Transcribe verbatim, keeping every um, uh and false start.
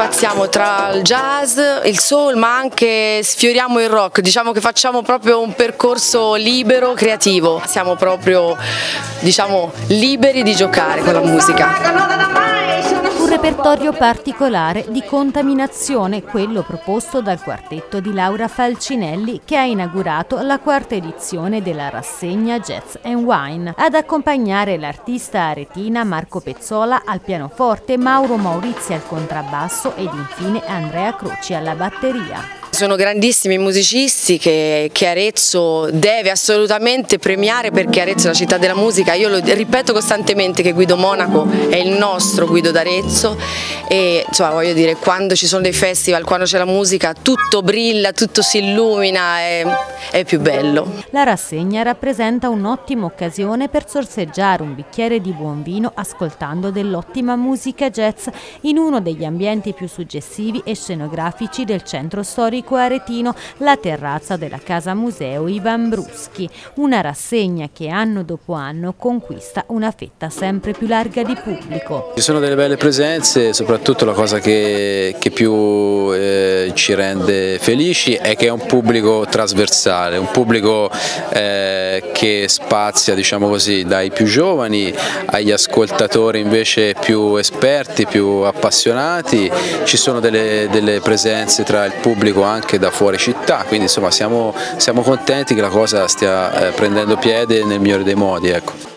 spaziamo tra il jazz, il soul, ma anche sfioriamo il rock. Diciamo che facciamo proprio un percorso libero, creativo. Siamo proprio, diciamo, liberi di giocare con la musica. Un repertorio particolare di contaminazione, quello proposto dal quartetto di Laura Falcinelli, che ha inaugurato la quarta edizione della rassegna Jazz and Wine. Ad accompagnare l'artista aretina Marco Pezzola al pianoforte, Mauro Maurizi al contrabbasso ed infine Andrea Croci alla batteria. Sono grandissimi musicisti che, che Arezzo deve assolutamente premiare, perché Arezzo è la città della musica. Io lo ripeto costantemente che Guido Monaco è il nostro Guido d'Arezzo e insomma, voglio dire, quando ci sono dei festival, quando c'è la musica, tutto brilla, tutto si illumina, è, è più bello. La rassegna rappresenta un'ottima occasione per sorseggiare un bicchiere di buon vino ascoltando dell'ottima musica jazz in uno degli ambienti più suggestivi e scenografici del centro storico aretino, la terrazza della Casa Museo Ivan Bruschi, una rassegna che anno dopo anno conquista una fetta sempre più larga di pubblico. Ci sono delle belle presenze, soprattutto la cosa che, che più eh, ci rende felici è che è un pubblico trasversale, un pubblico eh, che spazia, diciamo così, dai più giovani agli ascoltatori invece più esperti, più appassionati. Ci sono delle, delle presenze tra il pubblico anche da fuori città, quindi insomma siamo, siamo contenti che la cosa stia eh, prendendo piede nel migliore dei modi, ecco.